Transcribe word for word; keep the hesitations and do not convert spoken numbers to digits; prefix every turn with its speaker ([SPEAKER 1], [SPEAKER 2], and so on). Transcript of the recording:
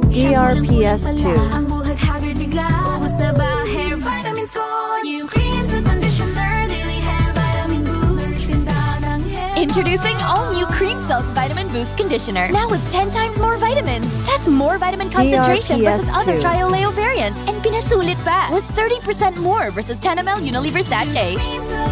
[SPEAKER 1] D R P S two.
[SPEAKER 2] Introducing all-new Cream Silk Vitamin Boost Conditioner. Now with ten times more vitamins. That's more vitamin concentration versus other Tri-Oleo variants. And pinasulit pa with thirty percent more versus ten milliliters Unilever sachet.